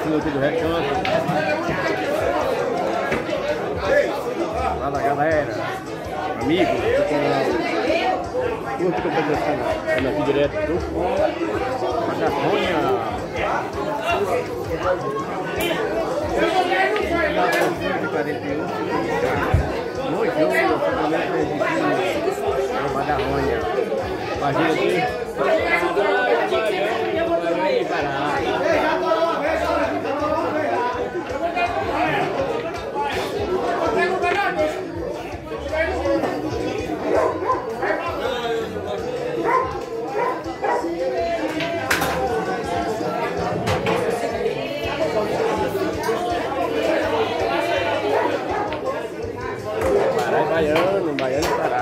Sinuca do Recanto. Fala galera, amigos do canal. Curta que eu fazer esse canal. Estamos aqui direto do Patagônia. No Jogo, no Patagônia. Página aqui. Baiano e Pará.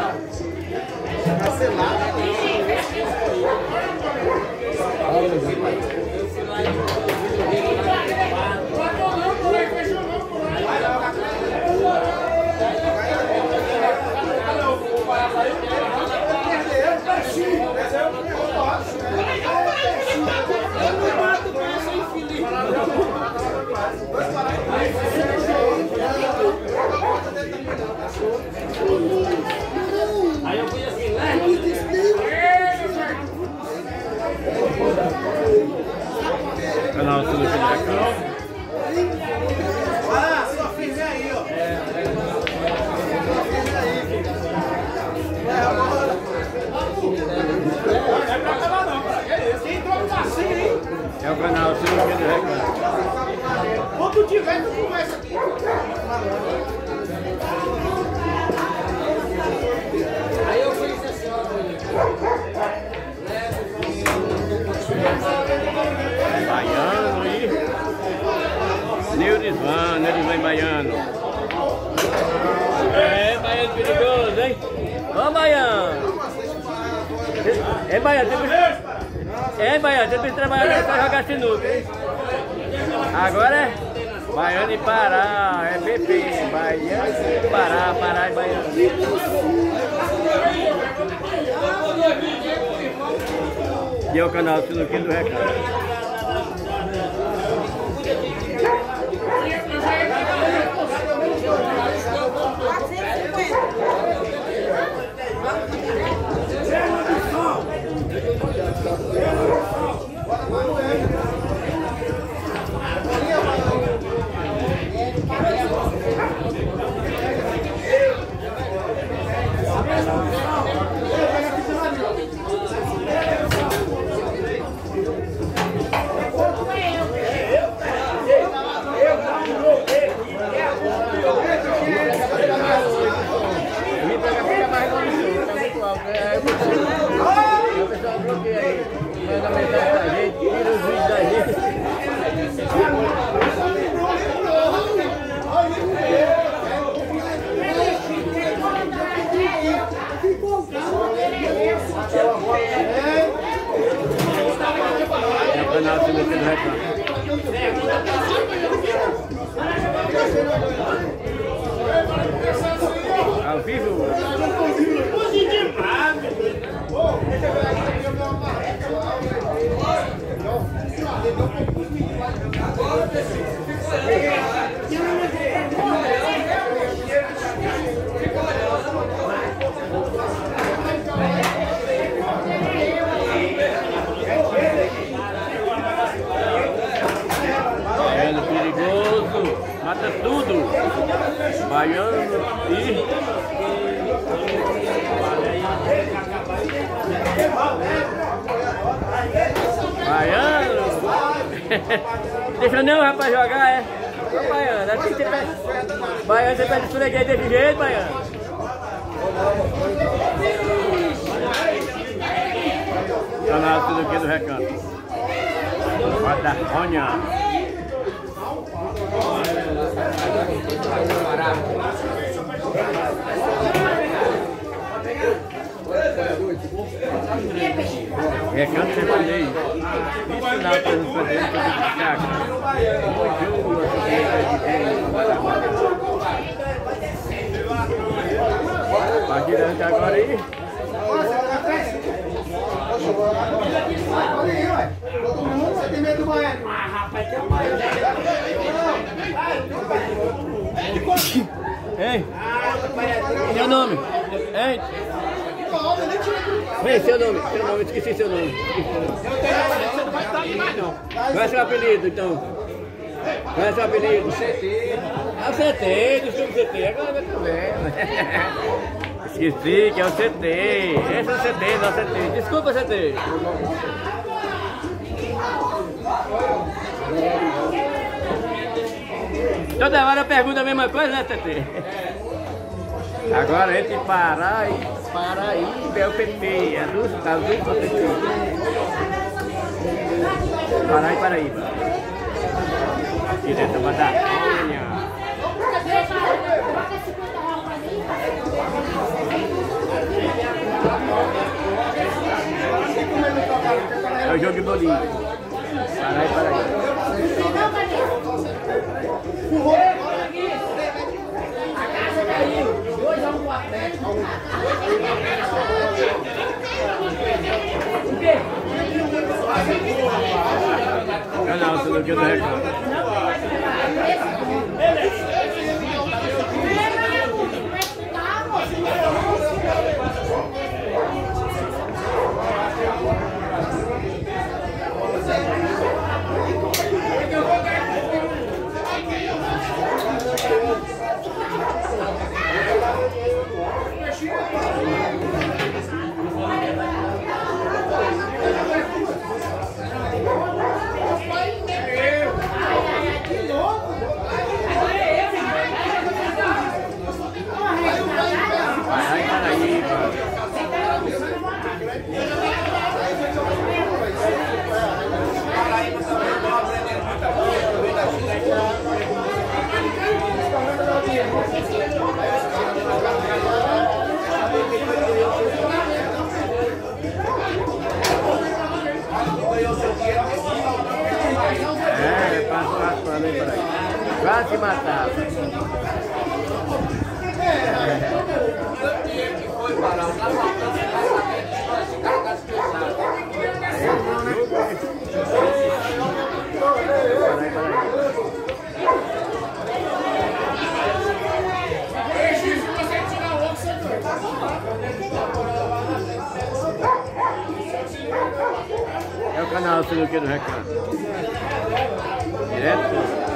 Aí eu fui assim, né? Canal Sinuca do Recanto. Ah, só fiz aí, ó. É o canal Sinuca do Recanto. Quando tiver, tu começa aqui. Aí eu fui assim, ó. Baiano e Neurisvan Baiano. É, Baiano perigoso, hein? Ô, Baiano! É, Baiano, tem que trabalhar pra jogar sinuca, hein? Agora é Baiano e Pará, é BP, Baiano e Pará, Pará e Baiano. E é o canal Sinuquinha do Recato. Manda mensagem pra gente, tira os vídeos da gente. É o canal Sinuca do Recanto. Ao vivo. Baiano perigoso, mata tudo. Baiano e Baiano. Deixa não, rapaz, jogar, é? Ô, Baiano, aqui você pede. Baiano, você pede esfreguei desse jeito, Baiano. Canal Sinuquinha do Recanto. Patagônia. Recanto Sertanejo. Isso na transferência de chácara. No Jogo, vai girando agora aí. Você tem medo do banheiro? Ah, rapaz, tem um banheiro. hein? Seu nome? Hein? Vem, seu nome, esqueci seu nome. Você não vai estar ali mais não. Qual é seu apelido, então? Qual é seu apelido? CT. Ah, o CT, desculpa o CT, agora vai também. Esqueci que é o CT. Esse é o CT, não é o CT. Desculpa, CT. Toda hora eu pergunto a mesma coisa, né, CT? Agora entre Paraíba é o PT. As duas são PT. Paraíba. Aqui dentro da Madalena. É o jogo de bolinho. Paraíba. A casa caiu. 2 a 1 pro Atlético. O quê? Canal Sinuquinha do Recato. Quase matava. É o canal Sinuquinha do Recato. Direto.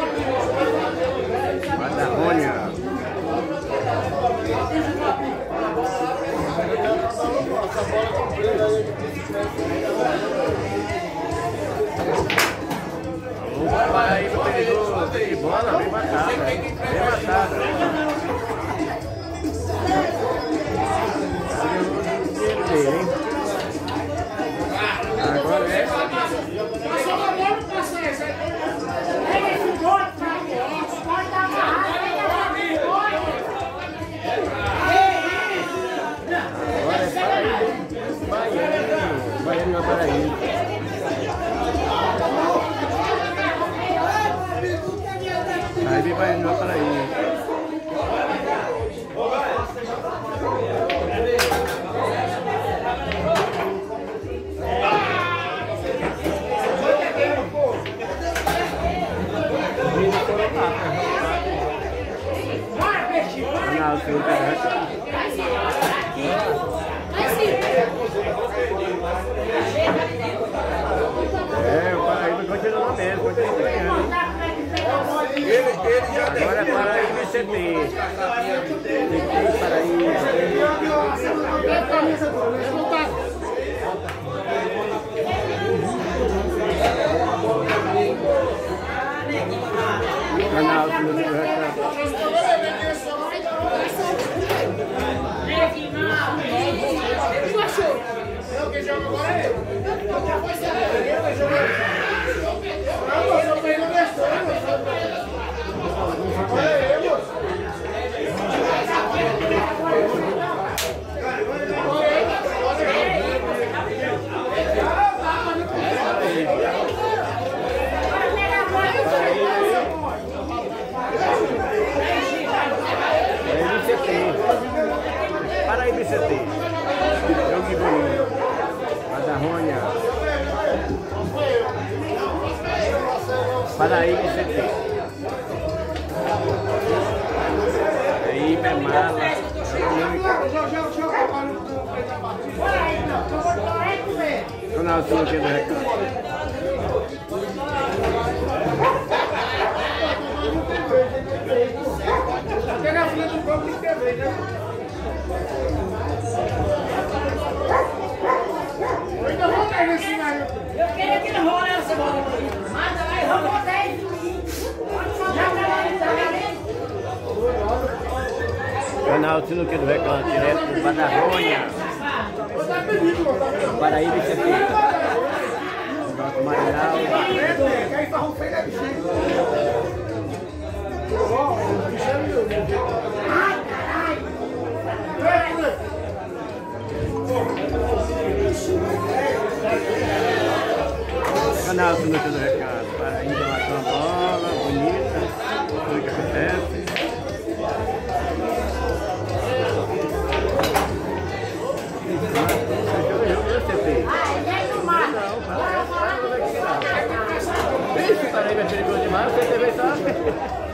Patagônia. Opa, aí pegou de bola, bem matada. Bem matada. Agora é. Baiano na Paraíba. Aí vem Baiano na Paraíba. Canal Sinuca. É, o Paraíba continua mesmo, continua ganhando. Agora é Paraíba e CT. Paraíba. Canal do Recato. Quem joga agora é eu. Paraíba e CT. Jogo de bolinho. Paraíba e CT. É Canal Sinuquinha do Recato. Pega a filha do povo de TV, né? Eu ainda vou cair nesse aí. Eu queria que ele rola essa bola. Mata lá e rola 10 de mim. Já Canal Sinuquinha do Recanto, direto do Badarronha. Paraíba, isso aqui. Marinal. Quem faz um feio é bichinho. Ai, caralho. Canal Sinuquinha do Recanto. Paraíba, matou uma bola, bonita. Tudo que acontece. Esse Paraíba é perigoso demais, você também sabe.